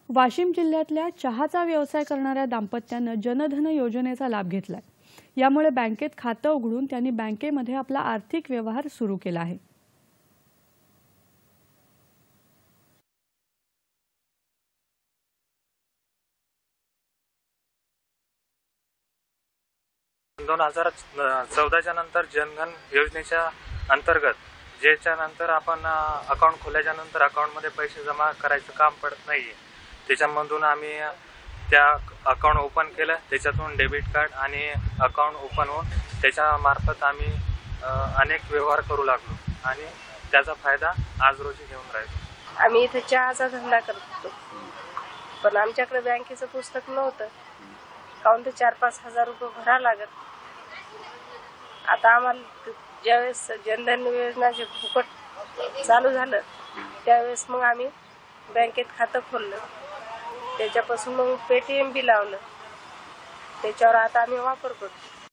वाशिम जिल्ह्यातल्या चहाचा व्यवसाय करणाऱ्या दाम्पत्यानं जनधन योजनेचा लाभ घेतलाय। यामुळे बँकेत खातं उघडून त्यांनी बँकेमध्ये आपला आर्थिक व्यवहार सुरू केला आहे। दोन 2014च्या नंतर जनधन योजनेच्या अंतर्गत ज्याच्या नंतर आपण अकाउंट खोल्याच्या नंतर अकाउंटमध्ये पैसे जमा करायचं काम पडत नाहीये, त्याच्यामधून आम्ही त्या अकाउंट ओपन केलं। त्याच्यातून डेबिट कार्ड आणि अकाउंट ओपन होऊन त्याच्या मार्फत आम्ही अनेक व्यवहार करू लागलो आणि त्याचा फायदा आज रोजी घेऊन राहिलो। आम्ही इथे चहाचा धंदा करतो, पण आमच्याकडे बँकेचं पुस्तक नव्हतं, काउंट 4-5 हजार रुपये भरा लागत। आता आम्हाला ज्यावेळेस जनधन योजना जे फुकट चालू झालं त्यावेळेस मग आम्ही बँकेत खातं खोललं, त्याच्यापासून मग पेटीएम बी लावलं, त्याच्यावर आता आम्ही वापर करतो।